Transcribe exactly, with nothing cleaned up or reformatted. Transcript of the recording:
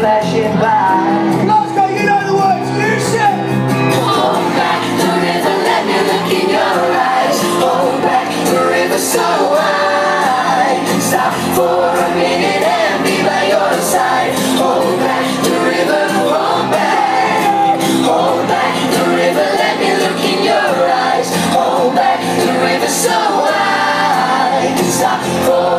flashing by. Glasgow, you know the words, you sing. Hold back the river, let me look in your eyes. Hold back the river so wide. Stop for a minute and be by your side. Hold back the river, hold back. Hold back the river, let me look in your eyes. Hold back the river so wide. Stop for